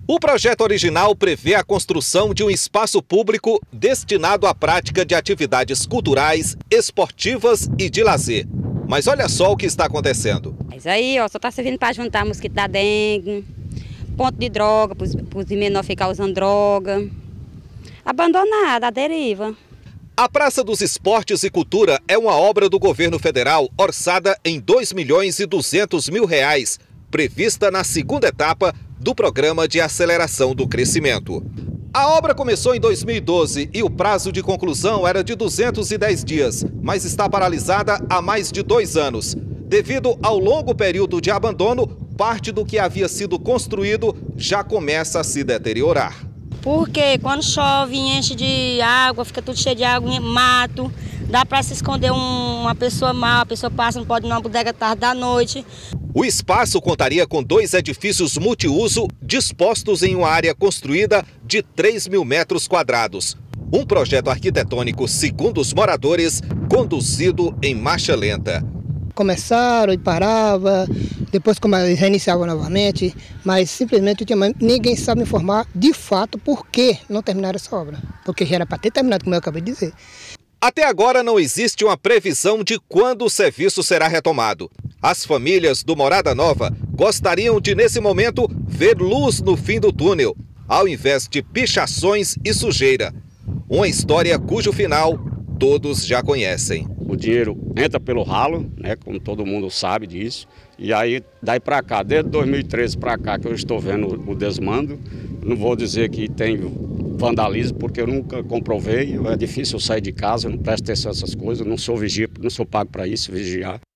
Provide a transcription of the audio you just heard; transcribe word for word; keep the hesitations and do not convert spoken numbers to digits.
O projeto original prevê a construção de um espaço público destinado à prática de atividades culturais, esportivas e de lazer. Mas olha só o que está acontecendo. Mas aí, ó, só está servindo para juntar mosquito da dengue, ponto de droga, para os menores ficar usando droga. Abandonada, a deriva. A Praça dos Esportes e Cultura é uma obra do governo federal orçada em dois milhões e duzentos mil reais, prevista na segunda etapa do Programa de Aceleração do Crescimento. A obra começou em dois mil e doze e o prazo de conclusão era de duzentos e dez dias, mas está paralisada há mais de dois anos. Devido ao longo período de abandono, parte do que havia sido construído já começa a se deteriorar. Porque quando chove, enche de água, fica tudo cheio de água, mato, dá para se esconder um, uma pessoa mal, a pessoa passa, não pode ir numa bodega tarde da noite. O espaço contaria com dois edifícios multiuso dispostos em uma área construída de três mil metros quadrados. Um projeto arquitetônico, segundo os moradores, conduzido em marcha lenta. Começaram e parava, depois reiniciavam novamente, mas simplesmente ninguém sabe informar de fato por que não terminaram essa obra. Porque já era para ter terminado, como eu acabei de dizer. Até agora não existe uma previsão de quando o serviço será retomado. As famílias do Morada Nova gostariam de, nesse momento, ver luz no fim do túnel, ao invés de pichações e sujeira. Uma história cujo final todos já conhecem. O dinheiro entra pelo ralo, né, como todo mundo sabe disso, e aí daí para cá, desde dois mil e treze para cá que eu estou vendo o desmando. Não vou dizer que tem vandalismo, porque eu nunca comprovei, é difícil eu sair de casa, eu não presto atenção a essas coisas, eu não sou vigia, não sou pago para isso, vigiar.